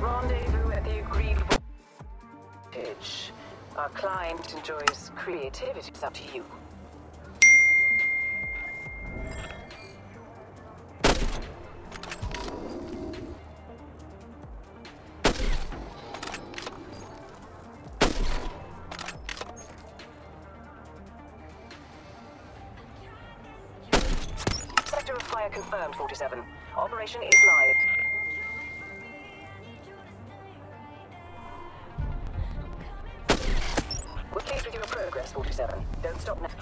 Rendezvous at the agreed voltage. Our client enjoys creativity. It's up to you. Sector of fire confirmed, 47. Operation is live. We're pleased with your progress, 47. Don't stop now.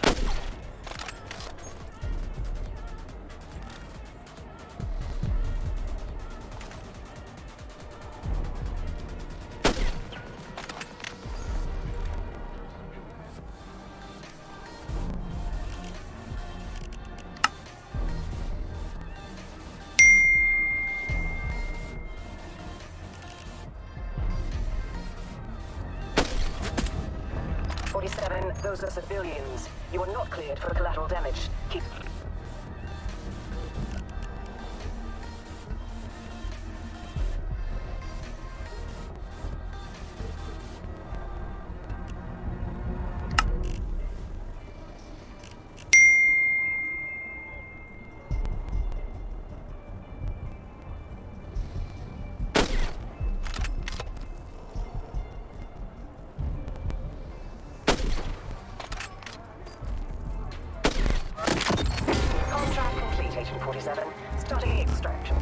Those are civilians. You are not cleared for collateral damage. Keep... Starting extraction.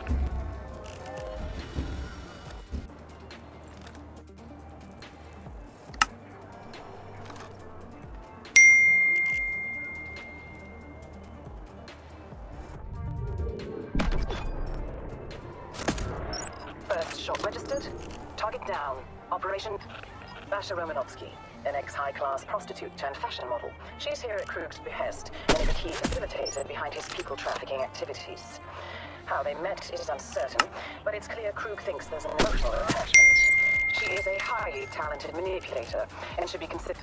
First shot registered. Target down. Operation Basha Romanovsky, an ex-high-class prostitute turned fashion model. She's here at Krug's behest and is a key facilitator behind his people trafficking activities. How they met is uncertain, but it's clear Krug thinks there's an emotional attachment. She is a highly talented manipulator and should be considered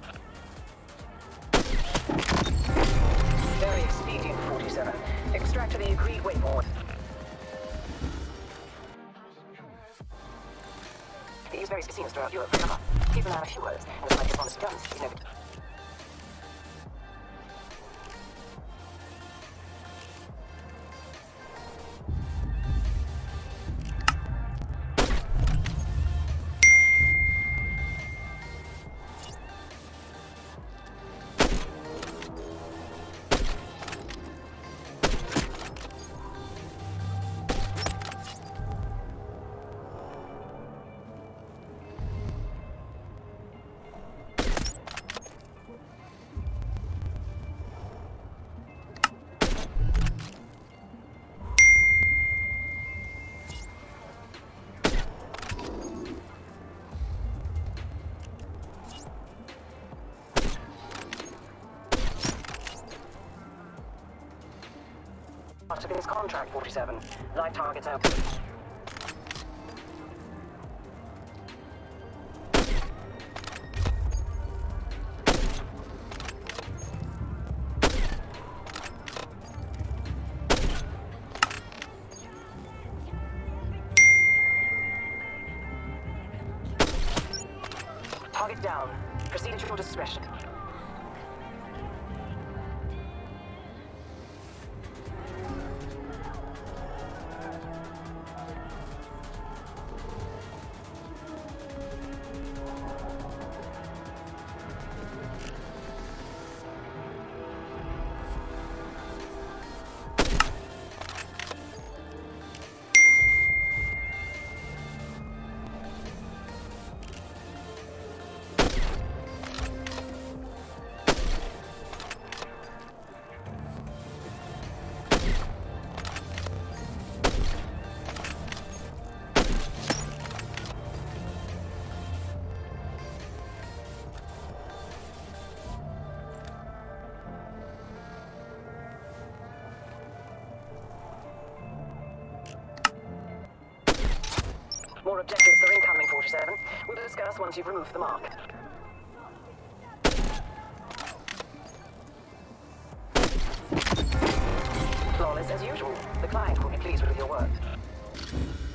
very expedient, 47. Extract to the agreed waypoint. These various casinos throughout Europe recover. Keep an eye on a few words, and it's like his honest guns. He's never... Part of his contract, 47. Live targets out. Target down. Proceed at your discretion. More objectives are incoming, 47. We'll discuss once you've removed the mark. Flawless as usual. The client will be pleased with your work.